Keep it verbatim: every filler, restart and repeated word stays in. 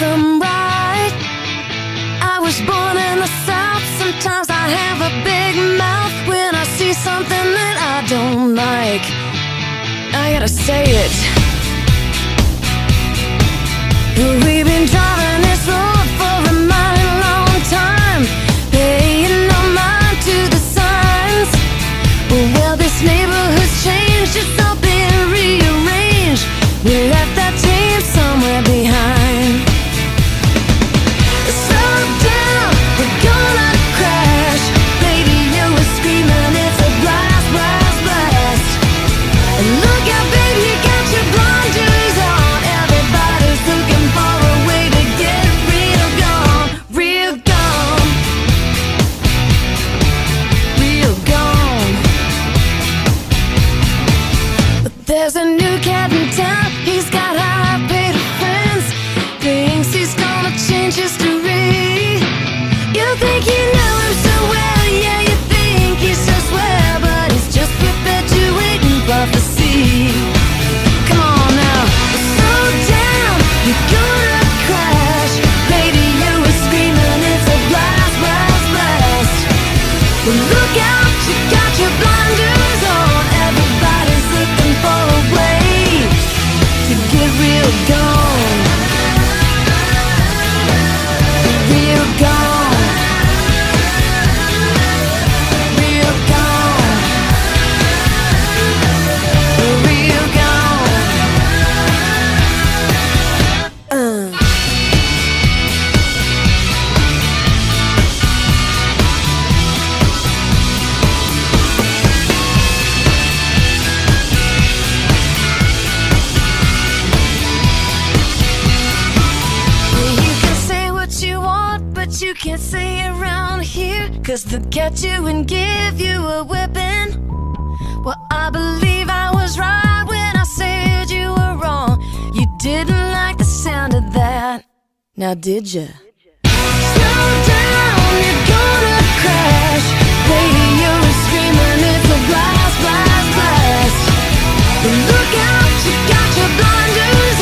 them right. I was born in the South. Sometimes I have a big mouth when I see something that I don't like. I gotta say it. We've been driving this road for a mighty long time, paying no mind to the signs. Well, this neighborhood's changed, it's all been rearranged. We left that team somewhere behind. Slow down, we're gonna crash. Radio is screaming, it's a blast, blast, blast. And look out, baby, you got your blinders on. Everybody's looking for a way to get real gone, real gone, real gone. But there's a new cat in town. He's got high-paid friends. Thinks he's gonna change history. You think you know him so well, yeah, you think he's so swell, but he's just perpetuating prophecy. Come on now, slow down, you're gonna crash. Radio is screaming, it's a blast, blast, blast. Well, look out, you got your blinders on. Everybody's looking for a way to get real gone, real gone, real gone, real gone. Uh. You can say what you want, but you can't say it around here, 'cause they'll get you and give you a whipping. Well, I believe I was right when I said you were wrong. You didn't like the sound of that, now did ya? Slow down, you're gonna crash. Radio is screaming, it's a blast, blast, blast. But look out, you got your blinders